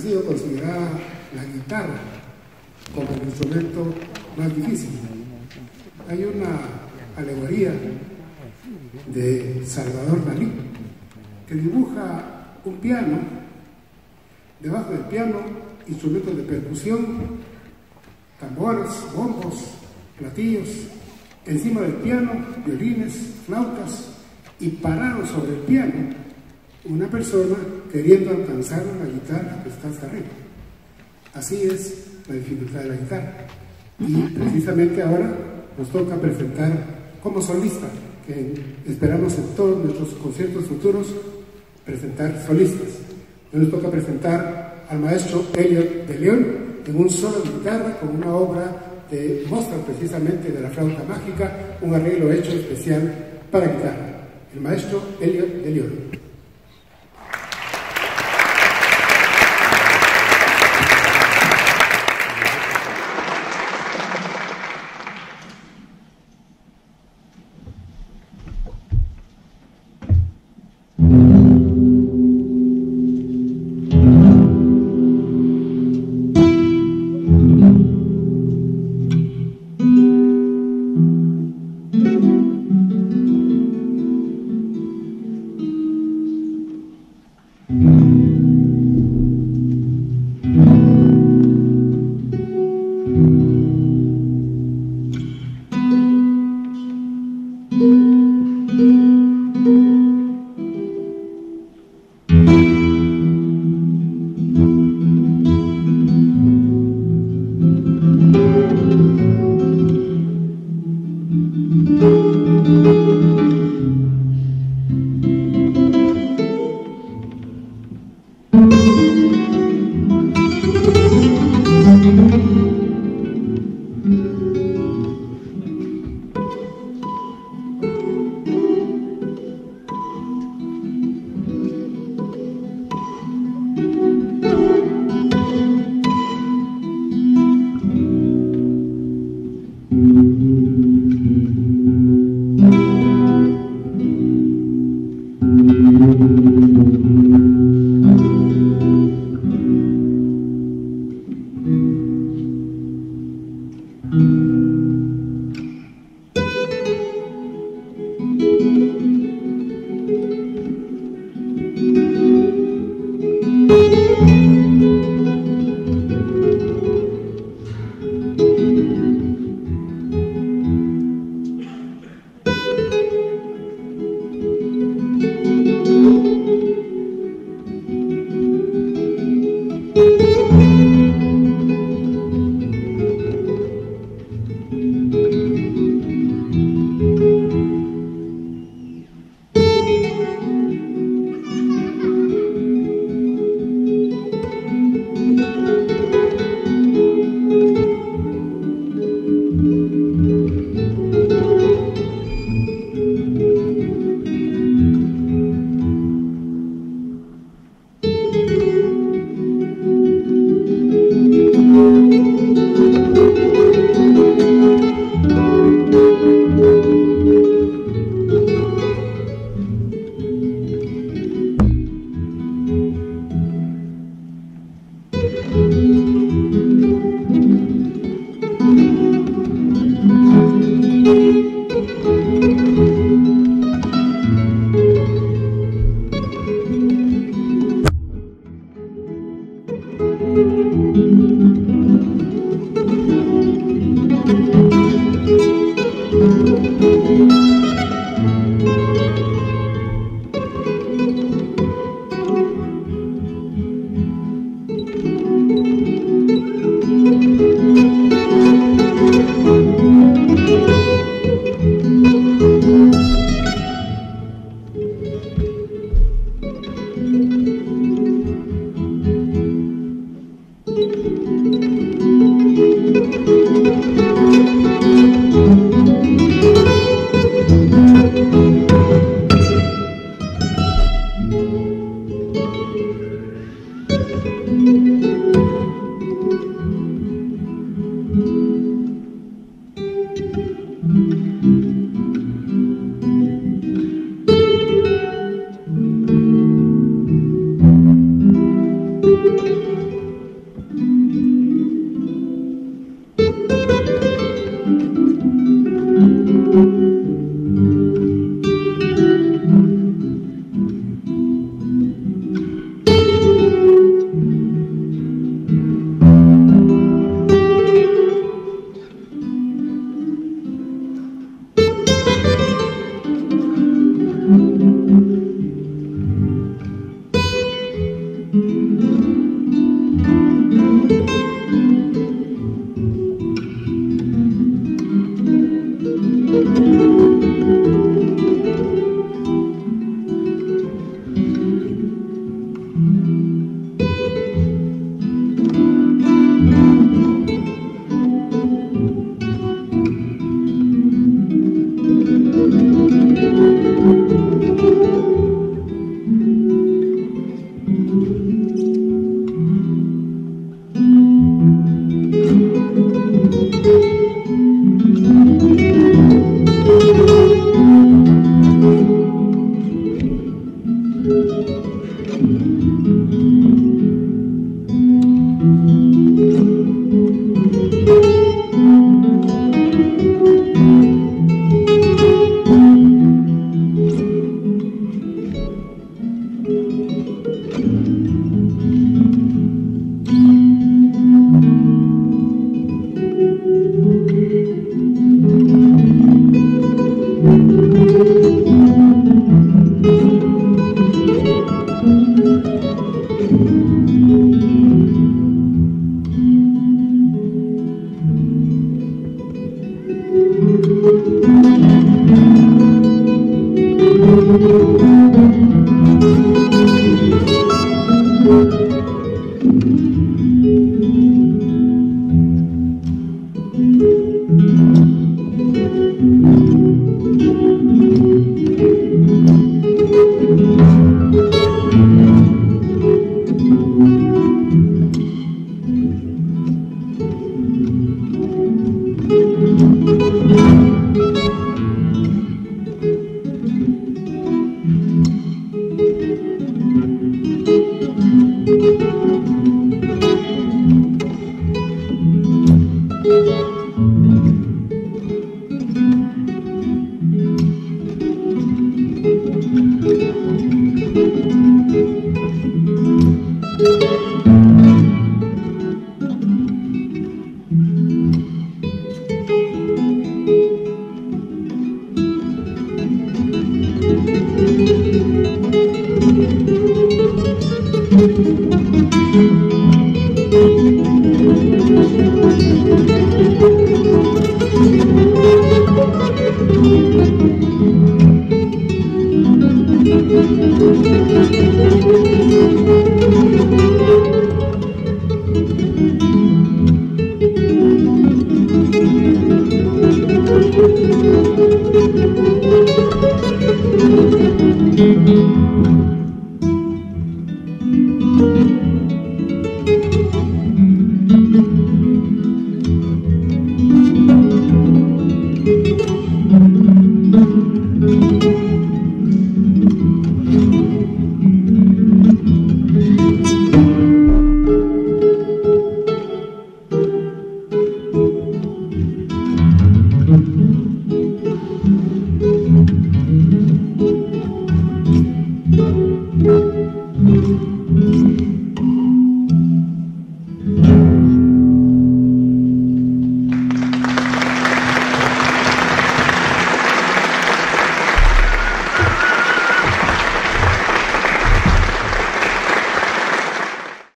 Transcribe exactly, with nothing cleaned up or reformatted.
sido considerada la guitarra como el instrumento más difícil. Hay una alegoría de Salvador Dalí que dibuja un piano, debajo del piano instrumentos de percusión, tambores, bombos, platillos, encima del piano violines, flautas, y parado sobre el piano una persona queriendo alcanzar una guitarra que está hasta arriba. Así es la dificultad de la guitarra. Y precisamente ahora nos toca presentar como solista, que esperamos en todos nuestros conciertos futuros presentar solistas. Nos toca presentar al maestro Elliot de León en un solo de guitarra con una obra de Mozart, precisamente de la flauta mágica, un arreglo hecho especial para guitarra. El maestro Elliot de León. Thank you.